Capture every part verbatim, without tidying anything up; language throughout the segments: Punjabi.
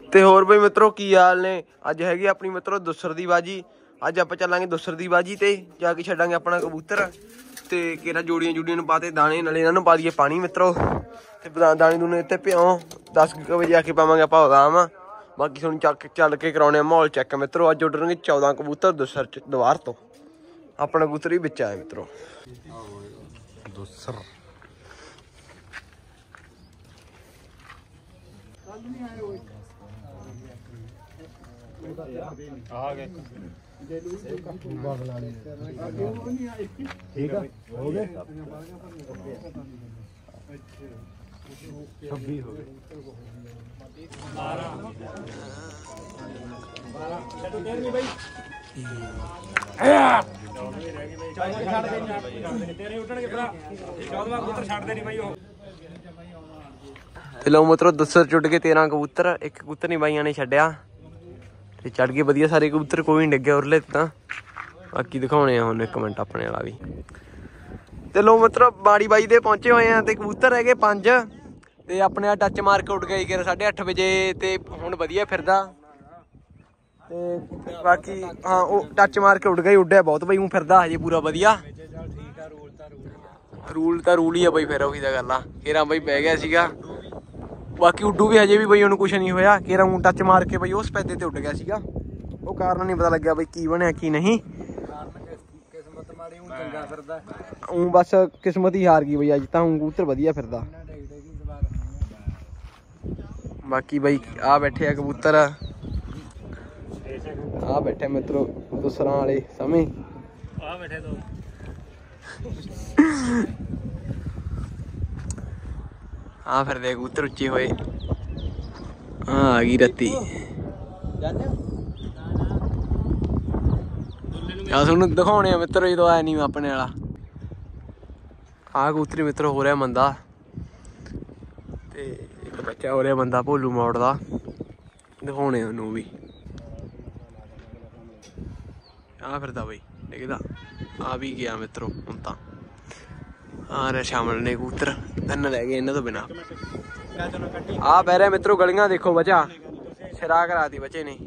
ਤੇ ਹੋਰ ਬਈ ਮਿੱਤਰੋ ਕੀ ਹਾਲ ਨੇ। ਅੱਜ ਹੈਗੀ ਆਪਣੀ ਮਿੱਤਰੋ ਦੁਸਰ ਦੀ ਬਾਜੀ। ਅੱਜ ਆਪਾਂ ਚੱਲਾਂਗੇ ਦੁਸਰ ਦੀ ਬਾਜੀ ਤੇ ਜਾ ਕੇ ਛੱਡਾਂਗੇ ਆਪਣਾ ਕਬੂਤਰ ਤੇ ਕਿਹੜਾ ਜੋੜੀਆਂ ਜੁੜੀਆਂ ਨੂੰ ਪਾਤੇ ਦਾਣੇ, ਨਾਲੇ ਇਹਨਾਂ ਨੂੰ ਪਾ ਦਈਏ ਪਾਣੀ ਮਿੱਤਰੋ ਤੇ ਦਾਣੇ ਦੂਣੇ ਇੱਥੇ ਭਿਓ। ਦਸ ਕੁ ਵਜੇ ਆ ਕੇ ਪਾਵਾਂਗੇ ਆਪਾਂ ਬਦਾਮ। ਬਾਕੀ ਤੁਹਾਨੂੰ ਚੱਕ ਚੱਲ ਕੇ ਕਰਾਉਣੇ ਆ ਮਾਹੌਲ ਚੈੱਕ ਮਿੱਤਰੋ। ਅੱਜ ਉੱਡਣਗੇ ਚੌਦਾਂ ਕਬੂਤਰ ਦੁਸਰ ਚ ਦੁਆਰ ਤੋਂ। ਆਪਣਾ ਕਬੂਤਰ ਵੀ ਵਿੱਚ ਆਇਆ ਮਿੱਤਰੋ ਦੁਸਰ। ਆ ਗਏ ਠੀਕ ਆ ਹੋ ਗਏ ਛੱਬੀ ਹੋ ਗਏ ਬਾਰਾਂ ਬਾਰਾਂ ਛੱਡੋ ਤੇਰਵੀਂ ਬਈ ਛੱਡ ਦੇ ਨਹੀਂ ਤੇਰੇ ਉੱਡਣਗੇ ਭਰਾ ਚੌਦਵਾਂ ਕਬੂਤਰ ਛੱਡਦੇ ਨਹੀਂ ਬਾਈ ਉਹ। ਲਓ ਮਿੱਤਰੋ ਦੁਸਰ ਚੁੱਟ ਕੇ ਤੇਰਾਂ ਕਬੂਤਰ, ਇੱਕ ਕਬੂਤਰ ਨਹੀਂ ਬਾਈਆਂ ਨੇ ਛੱਡਿਆ ਤੇ ਚੜ ਗਏ ਵਧੀਆ ਸਾਰੇ ਕਬੂਤਰ, ਕੋਈ ਨਹੀਂ ਡਿੱਗਿਆ ਉਰਲੇ ਤਾਂ। ਬਾਕੀ ਦਿਖਾਉਣੇ ਆ ਹੁਣ ਇੱਕ ਮਿੰਟ ਆਪਣੇ ਵਾਲਾ ਵੀ। ਤੇ ਲਓ ਮਿੱਤਰੋ ਬਾੜੀ ਬਾਈ ਦੇ ਪਹੁੰਚੇ ਹੋਏ ਆ ਤੇ ਕਬੂਤਰ ਹੈਗੇ ਪੰਜ ਤੇ ਆਪਣੇ ਆ ਟੱਚ ਮਾਰ ਕੇ ਉੱਡ ਗਏ ਕਿ ਸਾਢੇ ਅੱਠ ਵਜੇ ਤੇ ਹੁਣ ਵਧੀਆ ਫਿਰਦਾ ਤੇ ਬਾਕੀ ਹਾਂ ਉਹ ਟੱਚ ਮਾਰ ਕੇ ਉੱਡ ਗਏ। ਉੱਡਿਆ ਬਹੁਤ ਬਈ ਉਹ ਫਿਰਦਾ ਹਜੇ ਪੂਰਾ ਵਧੀਆ। ਰੂਲ ਤਾਂ ਰੂਲ ਹੀ ਆ ਬਈ, ਫਿਰ ਉਹੀ ਤਾਂ ਗੱਲ ਆ। ਕੇਰਾਂ ਬਈ ਬਹਿ ਗਿਆ ਸੀਗਾ। ਬਾਕੀ ਉੱਡੂ ਵੀ ਹਜੇ ਵੀ ਬਈ ਉਹਨੂੰ ਕੁਛ ਨਹੀਂ ਹੋਇਆ। ਕੇਰਾਂ ਊਂ ਟੱਚ ਮਾਰ ਕੇ ਬਈ ਉਸ ਪੈਦੇ ਤੇ ਉੱਡ ਗਿਆ ਸੀਗਾ। ਉਹ ਕਾਰਨ ਨਹੀਂ ਪਤਾ ਲੱਗਿਆ ਬਈ ਕੀ ਬਣਿਆ ਕੀ ਨਹੀਂ। ਊਂ ਬਸ ਕਿਸਮਤ ਹੀ ਹਾਰ ਗਈ ਬਈ ਅੱਜ ਤਾਂ। ਊਂ ਕਬੂਤਰ ਵਧੀਆ ਫਿਰਦਾ। ਬਾਕੀ ਬਈ ਆ ਬੈਠੇ ਆ ਕਬੂਤਰ, ਆ ਬੈਠੇ ਮਿੱਤਰੋ ਦੁਸਰਾਂ ਵਾਲੇ ਸਮੇਂ ਆ ਬੈਠੇ ਦੋ। ਆ ਫਿਰਦੇ ਕਬੂਤਰ ਉੱਚੇ ਹੋਏ। ਆ ਆ ਗਈ ਰੱਤੀ। ਆ ਤੁਹਾਨੂੰ ਦਿਖਾਉਣੇ ਆ ਮਿੱਤਰ ਜਦੋਂ ਆਇਆ ਨਹੀਂ ਆਪਣੇ ਵਾਲਾ। ਆ ਕਬੂਤਰੀ ਮਿੱਤਰ ਹੋ ਰਿਹਾ ਮੰਦਾ ਤੇ ਇੱਕ ਬੱਚਾ ਹੋ ਰਿਹਾ ਬੰਦਾ ਭੋਲੂ ਮੋੜ ਦਾ। ਦਿਖਾਉਣੇ ਉਹਨੂੰ ਵੀ। ਆ ਫਿਰਦਾ ਬਈ ਡਿੱਗਦਾ। ਆ ਵੀ ਗਿਆ ਮਿੱਤਰੋ ਹੁਣ ਤਾਂ। ਆ ਰਿਹਾ ਸ਼ਾਮਲ ਨੇ ਕਬੂਤਰ, ਤਿੰਨ ਰਹਿ ਗਏ ਇਹਨਾਂ ਤੋਂ ਬਿਨਾਂ। ਆ ਪੈ ਰਿਹਾ ਮਿੱਤਰੋ ਗਲੀਆਂ ਦੇਖੋ ਬਚਾ ਸਿਰਾ ਕਰਾਤੀ ਬੱਚੇ ਨੇ।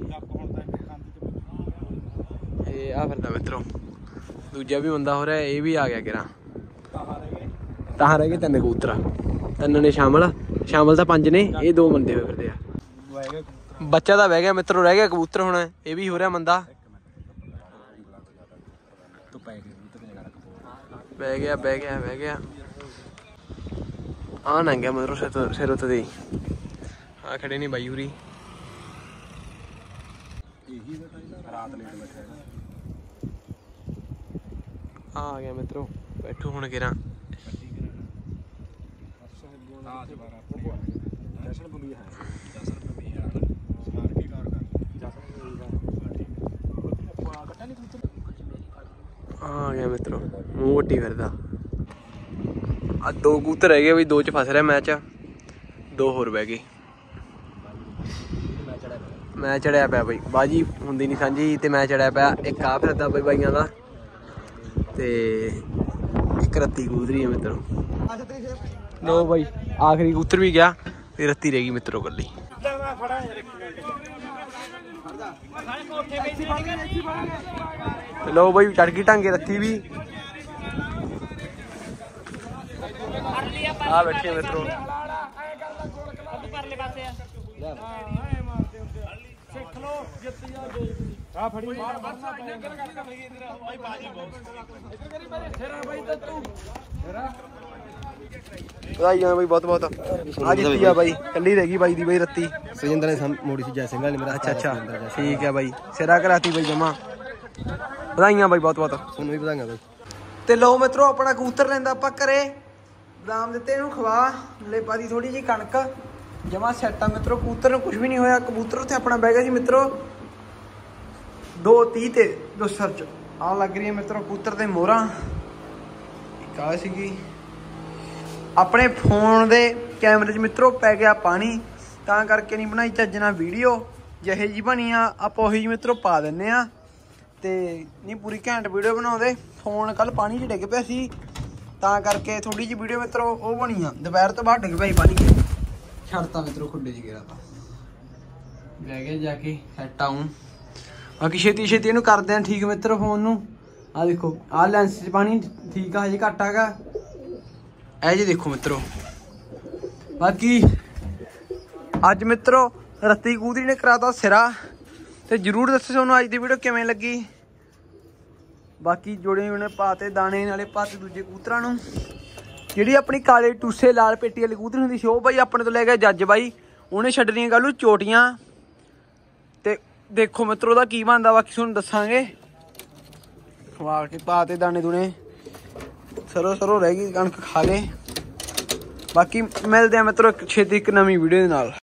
ਇਹ ਆ ਫਿਰਦਾ ਮਿੱਤਰੋ ਦੂਜਾ ਵੀ ਬੰਦਾ ਹੋ ਰਿਹਾ। ਇਹ ਵੀ ਆ ਗਿਆ ਕਿਰਾ। ਤਾਂ ਰਹਿ ਗਏ ਤਿੰਨ ਕਬੂਤਰ, ਤਿੰਨ ਨੇ ਸ਼ਾਮਲ। ਸ਼ਾਮਲ ਤਾਂ ਪੰਜ ਨੇ, ਇਹ ਦੋ ਬੰਦੇ ਹੋਏ ਫਿਰਦੇ ਆ। ਬੱਚਾ ਤਾਂ ਬਹਿ ਗਿਆ ਮਿੱਤਰੋ, ਰਹਿ ਗਿਆ ਕਬੂਤਰ ਹੁਣ। ਇਹ ਵੀ ਹੋ ਰਿਹਾ ਮੰਦਾ। ਬਹਿ ਗਿਆ ਬਹਿ ਗਿਆ ਬਹਿ ਗਿਆ। ਆ ਨੰਗਿਆ ਮਤਲਬ ਸਿਰ ਸਿਰ ਉੱਤੇ ਦੇ। ਆ ਖੜੇ ਨੇ ਬਾਈ ਹੋਰੀ। ਆ ਆ ਗਿਆ ਮਿੱਤਰੋ ਬੈਠੋ ਹੁਣ ਕਿਰਾ। ਆ ਗਿਆ ਮਿੱਤਰੋ ਮੂੰਹ ਵੱਟੀ ਫਿਰਦਾ। ਆ ਦੋ ਕਬੂਤਰ ਰਹਿ ਗਏ ਬਈ, ਦੋ ਚ ਫਸ ਰਿਹਾ ਮੈਚ। ਦੋ ਹੋਰ ਬਹਿ ਗਏ। ਮੈਂ ਚੜਿਆ ਪਿਆ ਬਈ, ਬਾਜੀ ਹੁੰਦੀ ਨੀ ਸਾਂਝੀ ਤੇ ਮੈਂ ਚੜਿਆ ਪਿਆ। ਇੱਕ ਆ ਫਿਰਦਾ ਬਈ ਬਾਈਆਂ ਦਾ ਤੇ ਇੱਕ ਰੱਤੀ ਕਬੂਤਰੀ ਹੈ ਮਿੱਤਰੋ। ਲੋ ਬਈ ਆਖਰੀ ਕਬੂਤਰ ਵੀ ਗਿਆ ਤੇ ਰੱਤੀ ਰਹਿ ਗਈ ਮਿੱਤਰੋ ਇਕੱਲੀ। ਲੋ ਬਈ ਚੜ ਗਈ ਢਾਂਗੇ ਰੱਤੀ ਵੀ। ਆ ਬੈਠੇ ਮਿੱਤਰੋ। ਵਧਾਈਆਂ ਬਈ ਬਹੁਤ ਬਹੁਤ। ਆ ਜਿੱਤੀ ਆ ਬਾਈ, ਕੱਲੀ ਰਹਿ ਗਈ ਬਾਈ ਦੀ ਬਈ ਰੱਤੀ। ਸੁਜਿੰਦਰ ਨੇ ਮੋੜੀ ਸੀ ਜੈ ਸਿੰਘ ਵਾਲੀ ਮੇਰਾ। ਅੱਛਾ ਅੱਛਾ ਠੀਕ ਹੈ ਬਾਈ, ਸਿਰਾ ਕਰਾਤੀ ਬਈ ਜਮਾ। ਵਧਾਈਆਂ ਬਾਈ ਬਹੁਤ ਬਹੁਤ। ਤੁਹਾਨੂੰ ਵੀ ਵਧਾਈਆਂ ਬਾਈ। ਤੇ ਲਓ ਮਿੱਤਰੋ ਆਪਣਾ ਕਬੂਤਰ ਲੈਂਦਾ ਆਪਾਂ ਘਰੇ। ਬਦਾਮ ਦਿੱਤੇ ਇਹਨੂੰ ਖਵਾ, ਲੈ ਪਾ ਦੀ ਥੋੜੀ ਜਿਹੀ ਕਣਕ। ਜਮਾ ਸੈੱਟ ਆ ਮਿੱਤਰੋ। ਕਬੂਤਰ ਨੂੰ ਕੁਝ ਵੀ ਨਹੀਂ ਹੋਇਆ। ਕਬੂਤਰ ਉੱਥੇ ਆਪਣਾ ਬਹਿ ਗਿਆ ਸੀ ਮਿੱਤਰੋ ਦੋ ਤੀਹ ਤੇ ਦੁਸਰ ਚ। ਆ ਲੱਗ ਰਹੀ ਹੈ ਮਿੱਤਰੋ ਕਬੂਤਰ ਤੇ ਮੋਹਰਾਂ। ਇੱਕ ਆ ਸੀਗੀ ਆਪਣੇ ਫੋਨ ਦੇ ਕੈਮਰੇ 'ਚ ਮਿੱਤਰੋ ਪੈ ਗਿਆ ਪਾਣੀ, ਤਾਂ ਕਰਕੇ ਨਹੀਂ ਬਣਾਈ ਚੱਜ ਨਾਲ ਵੀਡੀਓ। ਜਿਹੇ ਜੀ ਬਣੀ ਆ ਆਪਾਂ ਉਹੀ ਜੀ ਮਿੱਤਰੋ ਪਾ ਦਿੰਦੇ ਆ। ਤੇ ਨਹੀਂ ਪੂਰੀ ਘੈਂਟ ਵੀਡੀਓ ਬਣਾਉਂਦੇ। ਫੋਨ ਕੱਲ ਪਾਣੀ 'ਚ ਡਿੱਗ ਪਿਆ ਸੀ ਤਾਂ ਕਰਕੇ ਥੋੜੀ ਜਿਹੀ ਵੀਡੀਓ ਮਿੱਤਰੋ ਉਹ ਬਣੀ ਆ। ਦੁਪਹਿਰ ਤੋਂ ਬਾਅਦ ਡਿੱਗ ਪਿਆ ਸੀ ਪਾਣੀ 'ਚ, ਛੱਡਤਾ ਮਿੱਤਰੋ ਖੁੱਡੇ 'ਚ ਗਿਰਾ ਤਾ। ਲੈ ਕੇ ਜਾ ਕੇ ਸੈੱਟ ਆਉਂ। ਬਾਕੀ ਛੇਤੀ ਛੇਤੀ ਇਹਨੂੰ ਕਰਦੇ ਆ ਠੀਕ ਮਿੱਤਰੋ ਫੋਨ ਨੂੰ। ਆ ਦੇਖੋ ਆ ਲੈਂਸ 'ਚ ਪਾਣੀ ਠੀਕ ਆ, ਹਜੇ ਘੱਟ ਹੈਗਾ ਇਹ ਜੇ ਦੇਖੋ ਮਿੱਤਰੋ। ਬਾਕੀ ਅੱਜ ਮਿੱਤਰੋ ਰੱਤੀ ਕੂਦਰੀ ਨੇ ਕਰਾਤਾ ਸਿਰਾ, ਤੇ ਜਰੂਰ ਦੱਸੋ ਤੁਹਾਨੂੰ ਅੱਜ ਦੀ ਵੀਡੀਓ ਕਿਵੇਂ ਲੱਗੀ। ਬਾਕੀ ਜੋੜੇ ਉਹਨੇ ਪਾਤੇ ਦਾਣੇ ਨਾਲੇ ਪਾਤੇ ਦੂਜੇ ਕਬੂਤਰਾਂ ਨੂੰ। ਜਿਹੜੀ ਆਪਣੀ ਕਾਲੇ ਟੂਸੇ ਲਾਲ ਪੇਟੀ ਵਾਲੀ ਕਬੂਤਰ ਹੁੰਦੀ ਸੀ ਉਹ ਬਾਈ ਆਪਣੇ ਤੋਂ ਲੈ ਗਿਆ ਜੱਜ ਬਾਈ, ਉਹਨੇ ਛੱਡਣੀਆਂ ਕੱਲ੍ਹ ਨੂੰ ਚੋਟੀਆਂ। ਤੇ ਦੇਖੋ ਮਿੱਤਰੋ ਉਹਦਾ ਕੀ ਬਣਦਾ, ਬਾਕੀ ਤੁਹਾਨੂੰ ਦੱਸਾਂਗੇ। ਖਵਾ ਕੇ ਪਾਤੇ ਦਾਣੇ ਦੂਣੇ, ਸਰੋ ਸਰੋ ਰਹਿ ਗਈ ਕਣਕ ਖਾ ਲੇ। ਬਾਕੀ ਮਿਲਦੇ ਆ ਮਿੱਤਰੋ ਛੇਤੀ ਇੱਕ ਨਵੀਂ ਵੀਡੀਓ ਦੇ ਨਾਲ।